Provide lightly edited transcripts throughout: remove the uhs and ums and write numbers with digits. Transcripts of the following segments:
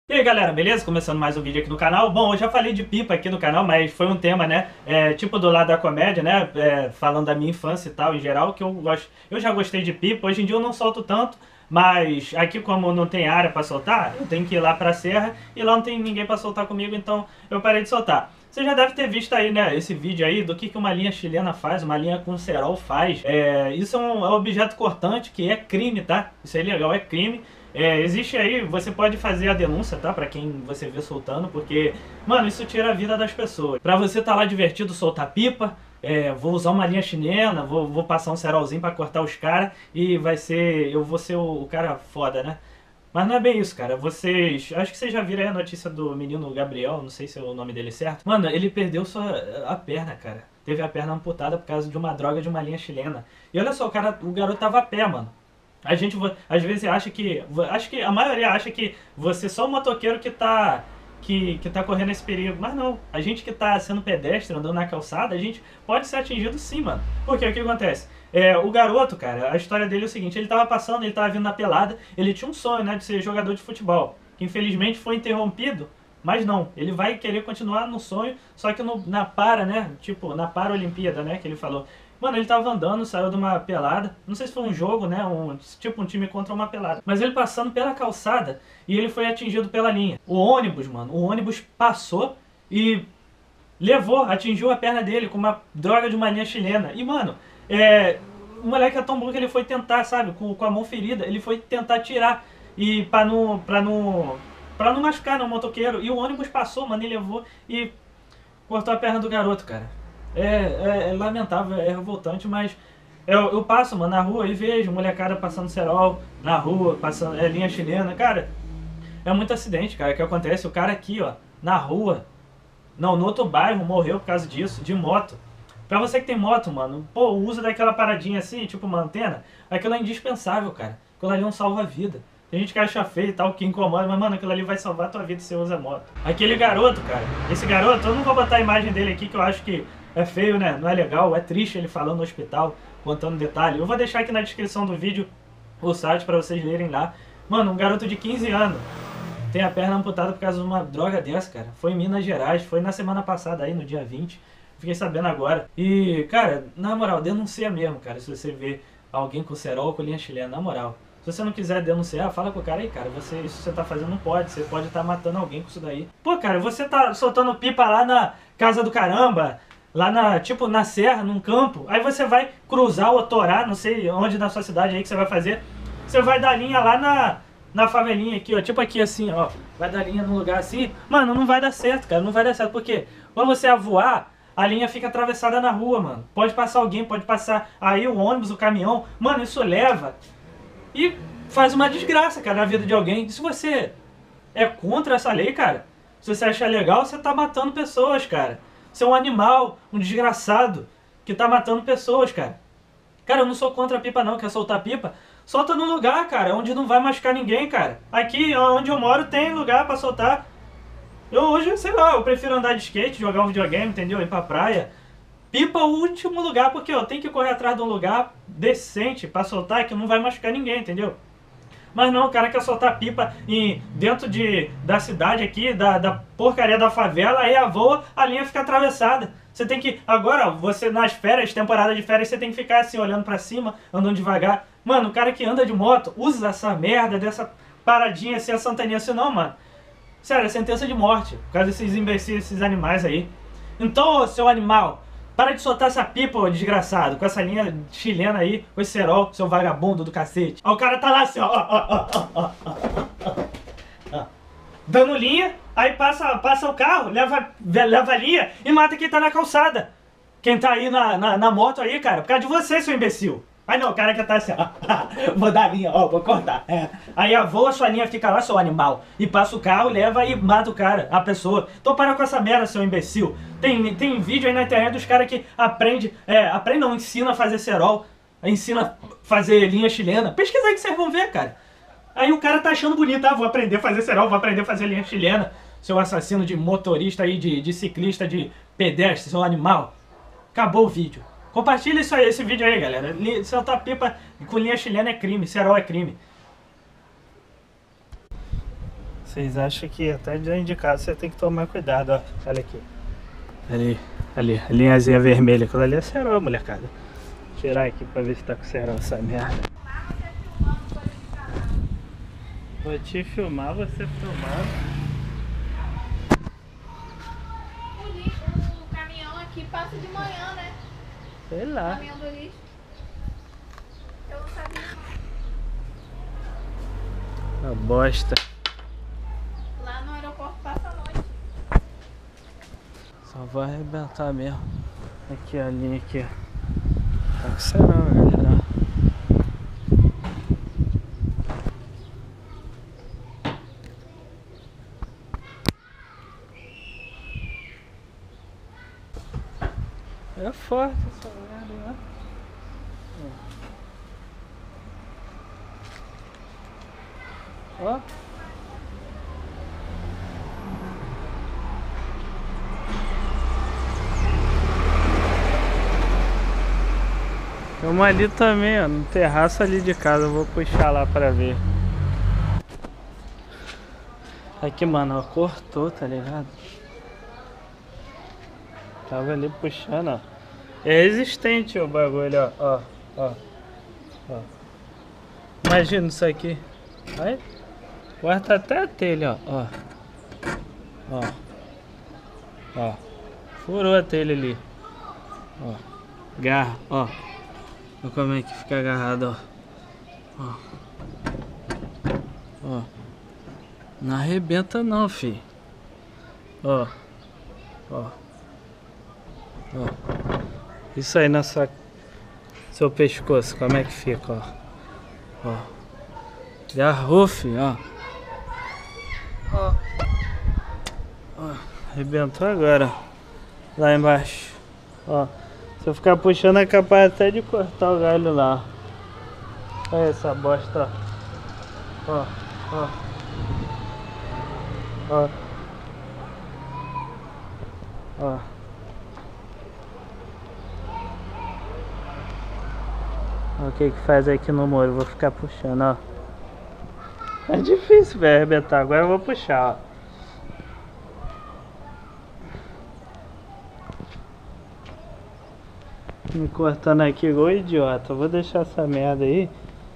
E aí galera, beleza? Começando mais um vídeo aqui no canal. Bom, eu já falei de pipa aqui no canal, mas foi um tema, né, tipo do lado da comédia, né, falando da minha infância e tal, em geral, que eu gosto. Eu já gostei de pipa, hoje em dia eu não solto tanto, mas aqui como não tem área pra soltar, eu tenho que ir lá pra serra, e lá não tem ninguém pra soltar comigo, então eu parei de soltar. Você já deve ter visto aí, né, esse vídeo aí do que uma linha chilena faz, uma linha com cerol faz. Isso é um objeto cortante que é crime, tá? Isso é ilegal, é crime. Existe aí, você pode fazer a denúncia, tá? Pra quem você vê soltando, porque, mano, isso tira a vida das pessoas. Pra você tá lá divertido, soltar pipa, vou usar uma linha chilena, vou passar um cerolzinho pra cortar os caras e eu vou ser o cara foda, né? Mas não é bem isso, cara. Acho que vocês já viram aí a notícia do menino Gabriel, não sei se é o nome dele certo. Mano, ele perdeu a perna, cara. Teve a perna amputada por causa de uma droga de uma linha chilena. E olha só, o garoto tava a pé, mano. A gente às vezes acha que. Acho que a maioria acha que você é só o motoqueiro que tá correndo esse perigo. Mas não, a gente que tá sendo pedestre, andando na calçada, a gente pode ser atingido sim, mano. Porque o que acontece? O garoto, cara, a história dele é o seguinte: ele tava passando, ele tava vindo na pelada, ele tinha um sonho, né, de ser jogador de futebol, que infelizmente foi interrompido. Mas não, ele vai querer continuar no sonho, só que na para, né? Tipo, na Paralimpíada, né? Que ele falou. Mano, ele tava andando, saiu de uma pelada. Não sei se foi um jogo, né? Tipo um time contra uma pelada. Mas ele passando pela calçada e ele foi atingido pela linha. O ônibus, mano, o ônibus passou e atingiu a perna dele com uma droga de uma linha chilena. E, mano, o moleque é tão bom que ele foi tentar, sabe? Com a mão ferida, ele foi tentar tirar. E pra não machucar, no motoqueiro. E o ônibus passou, mano, e levou e cortou a perna do garoto, cara. É lamentável, é revoltante, mas eu passo, mano, na rua e vejo molecada passando cerol na rua, passando linha chilena. Cara, é muito acidente, cara, que acontece. O cara aqui, ó, na rua, não, no outro bairro, morreu por causa disso, de moto. Pra você que tem moto, mano, pô, o uso daquela paradinha assim, tipo uma antena, aquilo é indispensável, cara. Aquilo ali é um salva-vida. Tem gente que acha feio e tal, que incomoda, mas, mano, aquilo ali vai salvar a tua vida se você usa moto. Aquele garoto, cara, esse garoto, eu não vou botar a imagem dele aqui, que eu acho que é feio, né? Não é legal, é triste ele falando no hospital, contando detalhe. Eu vou deixar aqui na descrição do vídeo o site pra vocês lerem lá. Mano, um garoto de 15 anos tem a perna amputada por causa de uma droga dessa, cara. Foi em Minas Gerais, foi na semana passada aí, no dia 20. Fiquei sabendo agora. E, cara, na moral, denuncia mesmo, cara, se você vê alguém com cerol ou com linha chilena, na moral. Se você não quiser denunciar, fala com o cara aí, cara. Isso que você tá fazendo não pode. Você pode estar matando alguém com isso daí. Pô, cara, você tá soltando pipa lá na casa do caramba, lá na serra, num campo. Aí você vai cruzar ou torar, não sei onde na sua cidade aí que você vai fazer. Você vai dar linha lá na favelinha aqui, ó. Tipo aqui assim, ó. Vai dar linha num lugar assim. Mano, não vai dar certo, cara. Não vai dar certo. Porque quando você voar, a linha fica atravessada na rua, mano. Pode passar alguém, pode passar aí o ônibus, o caminhão. Mano, isso leva e faz uma desgraça, cara, na vida de alguém. E se você é contra essa lei, cara, se você acha legal, você tá matando pessoas, cara. Você é um animal, um desgraçado, que tá matando pessoas, cara. Cara, eu não sou contra a pipa não, quer soltar pipa? Solta num lugar, cara, onde não vai machucar ninguém, cara. Aqui, onde eu moro, tem lugar pra soltar. Eu hoje, sei lá, eu prefiro andar de skate, jogar um videogame, entendeu? Ir pra praia. Pipa é o último lugar, porque eu tenho que correr atrás de um lugar decente pra soltar que não vai machucar ninguém, entendeu? Mas não, o cara quer soltar pipa dentro da cidade aqui, da porcaria da favela, aí a linha fica atravessada. Você tem que, agora, você nas férias, temporada de férias, você tem que ficar assim, olhando pra cima, andando devagar. Mano, o cara que anda de moto, usa essa merda dessa paradinha assim, essa anteninha assim, não, mano. Sério, é sentença de morte, por causa desses imbecis, esses animais aí. Então, ô, seu animal, para de soltar essa pipa, ô desgraçado, com essa linha chilena aí, com esse cerol, seu vagabundo do cacete. Ó, o cara tá lá assim, ó, dando linha, aí passa o carro, leva a linha e mata quem tá na calçada. Quem tá aí na moto aí, cara, por causa de você, seu imbecil. Aí não, o cara que tá assim, ó, vou dar linha, ó, vou cortar. Aí voa, sua linha fica lá, seu animal. E passa o carro, leva e mata o cara, a pessoa. Então para com essa merda, seu imbecil. Tem vídeo aí na internet dos caras que aprende não, ensina a fazer cerol, ensina a fazer linha chilena. Pesquisa aí que vocês vão ver, cara. Aí o cara tá achando bonito, vou aprender a fazer cerol, vou aprender a fazer linha chilena. Seu assassino de motorista aí, de ciclista, de pedestre, seu animal. Acabou o vídeo. Compartilha esse vídeo aí, galera. Soltar pipa com linha chilena é crime, cerol é crime. Vocês acham que até dentro de casa você tem que tomar cuidado, ó. Olha aqui. Ali, a linhazinha vermelha. Aquilo ali é cerol, molecada. Vou tirar aqui pra ver se tá com cerol essa merda. Vou te filmar, você filmar. O caminhão aqui passa de manhã, né? Sei O lá. caminhão do lixo. Eu não sabia. A bosta. Lá no aeroporto passa a noite. Só vai arrebentar mesmo. Aqui a linha aqui, ó. Tá com cerol, galera. É forte essa merda, né? Ó. Tem uma ali também, ó, no terraço ali de casa. Eu vou puxar lá pra ver. Aqui, mano, ó, cortou, tá ligado? Tava ali puxando, ó. É resistente o bagulho, ó. Ó. Imagina isso aqui. Aí, corta até a telha, ó. Ó. Furou a telha ali. Ó. Garra, ó. Olha como é que fica agarrado, ó. Ó. Não arrebenta não, fi. Ó. Isso aí na seu pescoço, como é que fica, ó. Agarrou, fi, ó. Arrebentou agora, ó. Lá embaixo, ó. Se eu ficar puxando é capaz até de cortar o galho lá. Olha essa bosta, ó. Ó. Olha o que faz aqui no muro. Vou ficar puxando, ó. É difícil, velho, arrebentar. Agora eu vou puxar, ó. Me cortando aqui igual idiota. Vou deixar essa merda aí.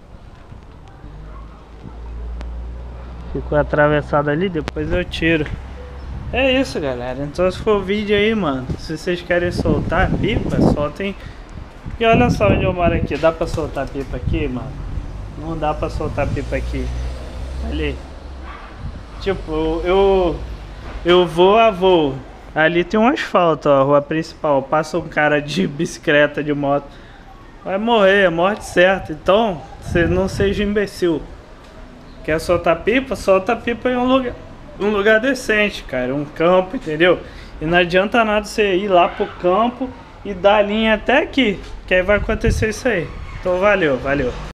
Ficou atravessado ali, depois eu tiro. É isso, galera. Então se for o vídeo aí, mano, se vocês querem soltar pipa, soltem. E olha só onde eu moro aqui. Dá pra soltar pipa aqui, mano? Não dá pra soltar pipa aqui. Olha aí. Tipo, eu vou a voo. Ali tem um asfalto, ó, a rua principal. Passa um cara de bicicleta, de moto. Vai morrer, é morte certa. Então, você não seja imbecil. Quer soltar pipa? Solta pipa em um lugar decente, cara. Um campo, entendeu? E não adianta nada você ir lá pro campo e dar a linha até aqui. Que aí vai acontecer isso aí. Então valeu.